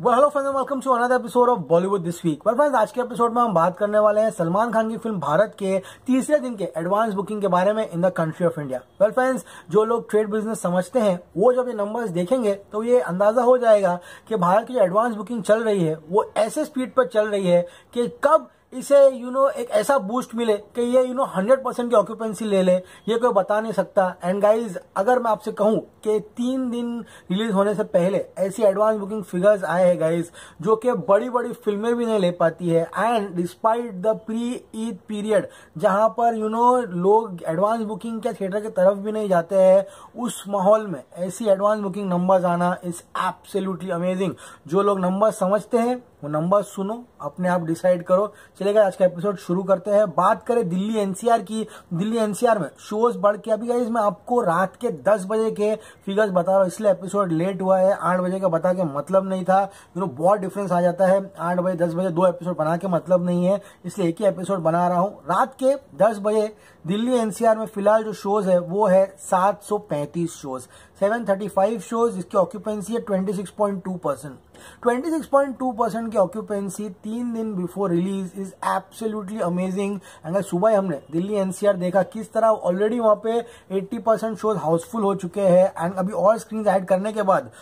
Hello friends, welcome to another episode of Bollywood this week. Friends, आज के episode में हम बात करने वाले हैं सलमान खान की फिल्म भारत के तीसरे दिन के एडवांस बुकिंग के बारे में in the country of India. Friends, जो लोग ट्रेड बिजनेस समझते हैं वो जब ये नंबर्स देखेंगे तो ये अंदाजा हो जाएगा कि भारत की एडवांस बुकिंग चल रही है वो ऐसे स्पीड पर चल रही है कि कब इसे एक ऐसा बूस्ट मिले कि ये 100% की ऑक्यूपेंसी ले ले, ये कोई बता नहीं सकता। एंड गाइज, अगर मैं आपसे कहूं कि 3 दिन रिलीज होने से पहले ऐसी एडवांस बुकिंग फिगर्स आए हैं गाइज, जो कि बड़ी बड़ी फिल्में भी नहीं ले पाती है। And despite the pre Eid period जहां पर लोग एडवांस बुकिंग के थिएटर की तरफ भी नहीं जाते हैं, उस माहौल में ऐसी एडवांस बुकिंग नंबर्स आना इज एब्सोल्युटली अमेजिंग। जो लोग नंबर समझते हैं वो नंबर सुनो, अपने आप डिसाइड करो। चलेगा, आज का एपिसोड शुरू करते हैं। बात करें दिल्ली एनसीआर की। दिल्ली एनसीआर में शोज बढ़ के अभी गाइस मैं आपको रात के 10 बजे के फिगर्स बता रहा हूँ, इसलिए एपिसोड लेट हुआ है। 8 बजे का बता के मतलब नहीं था, बहुत डिफरेंस आ जाता है। 8 बजे 10 बजे 2 एपिसोड बना के मतलब नहीं है, इसलिए एक ही एपिसोड बना रहा हूँ। रात के 10 बजे दिल्ली एनसीआर में फिलहाल जो शोज है वो है 735 शोज, 735 शोज, जिसकी ऑक्यूपेंसी है 26.2%। 26.2% की ऑक्यूपेंसी 3 दिन before release is absolutely amazing. अगर सुबह हमने दिल्ली एनसीआर देखा किस तरह ऑलरेडी वहां पे 80% शोज हाउसफुल हो चुके हैं। एंड अभी और स्क्रीन ऐड करने के बाद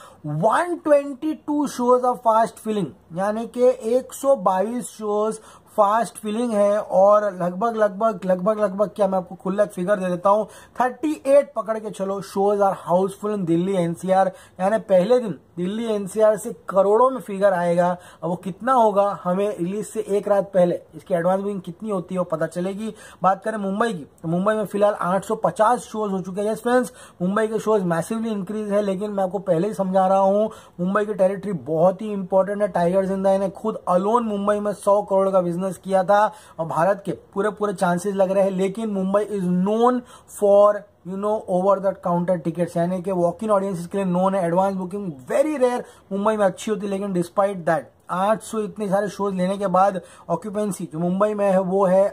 122 शोज ऑफ फास्ट फिलिंग, यानी कि 122 शोज फास्ट फिलिंग है। और लगभग क्या मैं आपको खुला फिगर दे देता हूं, 38 पकड़ के चलो shows are house full in Delhi NCR. यानी पहले दिन दिल्ली एनसीआर से करोड़ों में फिगर आएगा। अब वो कितना होगा हमें रिलीज से एक रात पहले इसकी एडवांस बुकिंग कितनी होती है वो पता चलेगी। बात करें मुंबई की, तो मुंबई में फिलहाल 850 शोज हो चुके हैं। यस फ्रेंड्स, मुंबई के शोज मैसिवली इंक्रीज है, लेकिन मैं आपको पहले ही समझा रहा हूं मुंबई की टेरिटरी बहुत ही इंपॉर्टेंट है। टाइगर जिंदा ने खुद अलोन मुंबई में 100 करोड़ का बिजनेस किया था और भारत के पूरे चांसेस लग रहे हैं। लेकिन Mumbai is known for over the counter tickets, यानी कि वॉक इन ऑडियंसेस के लिए नोन है। Advance booking very rare Mumbai में अच्छी होती है, लेकिन डिस्पाइट दैट 800 इतने सारे शोज लेने के बाद ऑक्यूपेंसी जो मुंबई में है वो है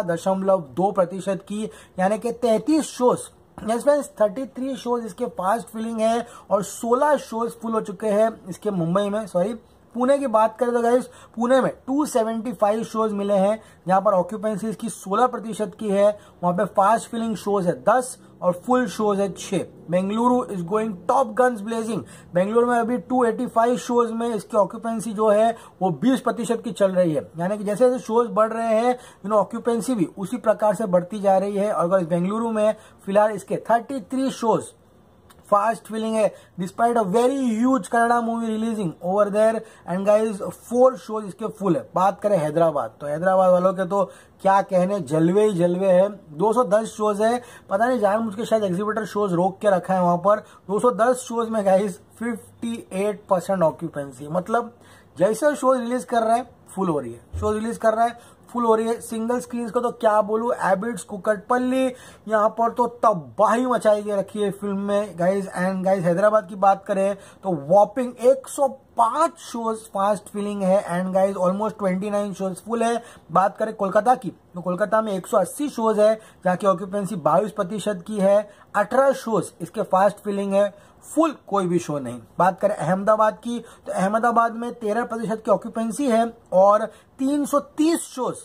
18.2% की, यानी कि 33 शोज। यस फ्रेंड्स, 33 शोज इसके फास्ट फिलिंग है और 16 शोज फुल हो चुके हैं इसके मुंबई में। सॉरी, पुणे की बात करें तो गाइस पुणे में 275 शोज मिले हैं, जहां पर ऑक्यूपेंसी इसकी 16% की है। वहां पे फास्ट फिलिंग शोज है 10 और फुल शोज है 6। Bengaluru is going top guns blazing. Bengaluru में अभी 285 शोज में इसकी ऑक्यूपेंसी जो है वो 20% की चल रही है। यानी कि जैसे जैसे शोज बढ़ रहे हैं ऑक्यूपेंसी भी उसी प्रकार से बढ़ती जा रही है। और अगर बेंगलुरु में फिलहाल इसके 33 शोज फास्ट फिलिंग है, despite a very huge Kannada movie releasing over there. And guys 4 shows इसके फुल है। बात करें हैदराबाद, तो हैदराबाद वालों के तो क्या कहने, जलवे ही जलवे है। 210 शोज है, पता नहीं जानबूझ के शायद एग्जीबिटर शोज रोक के रखा है वहां पर। 210 शोज में गाइज 58% ऑक्यूपेंसी, मतलब जैसे शोज रिलीज कर रहे हैं फुल हो रही है, शोज रिलीज कर रहा है फुल हो रही है। सिंगल स्क्रीन को तो क्या बोलूं, एबिट्स, कुकटपल्ली, यहाँ पर तो तबाही मचाई के रखी है फिल्म में गाइज। एंड गाइज हैदराबाद की बात करें तो वॉपिंग 105 शोज फास्ट फिलिंग है। And guys almost 29 shows full है। बात करें कोलकाता की, तो कोलकाता में 180 शोज है, जहाँ की ऑक्यूपेंसी 22% की है। 18 शोज इसके फास्ट फिलिंग है, फुल कोई भी शो नहीं। बात करें अहमदाबाद की, तो अहमदाबाद में 13% की ऑक्यूपेंसी है और 330 शोज,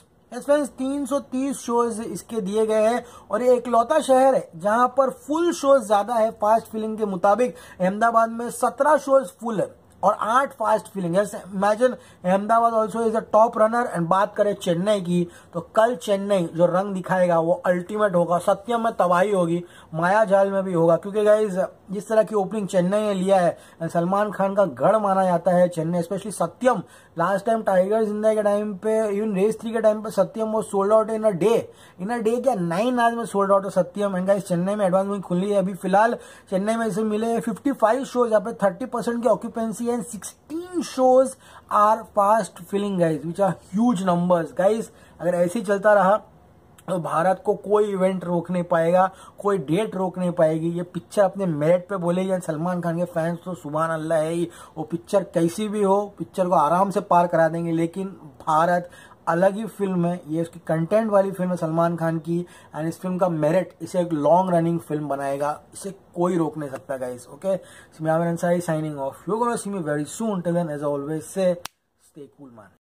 330 शोज इसके दिए गए हैं। और ये इकलौता शहर है जहां पर फुल शोज ज्यादा है फास्ट फिलिंग के मुताबिक। अहमदाबाद में 17 शोज फुल है और 8 fast filling. Imagine Ahmedabad also is a top runner. And बात करें चेन्नई की, तो कल चेन्नई जो रंग दिखाएगा वो अल्टीमेट होगा। सत्यम में तबाही होगी, माया जाल में भी होगा, क्योंकि गाइज जिस तरह की ओपनिंग चेन्नई ने लिया है, सलमान खान का गढ़ माना जाता है Chennai, specially Sathyam. Last time Tiger Zinda के टाइम पे, इवन रेस 3 के टाइम पे सत्यम वो sold out in a day क्या 9 आवर्स में सोल्ड आउट है सत्यम। एंड गाइस चेन्नई में एडवांस बुकिंग खुली है अभी फिलहाल। चेन्नई में इसे मिले 55 शोज, यहाँ पे 30% की ऑक्यूपेंसी है। 16 shows are fast filling guys, which are huge numbers guys. अगर ऐसे ही चलता रहा तो भारत को कोई इवेंट रोक नहीं पाएगा, कोई डेट रोक नहीं पाएगी। ये पिक्चर अपने मेरिट पे बोलेगी। सलमान खान के फैंस तो सुभान अल्लाह है ही, वो पिक्चर कैसी भी हो पिक्चर को आराम से पार करा देंगे। लेकिन भारत अलग ही फिल्म है, ये उसकी कंटेंट वाली फिल्म है सलमान खान की, एंड इस फिल्म का मेरिट इसे एक लॉन्ग रनिंग फिल्म बनाएगा, इसे कोई रोक नहीं सकता गाइस। ओके, सो मैं Aamir Ansari signing off, you gonna see me very soon, till then as always say stay cool man.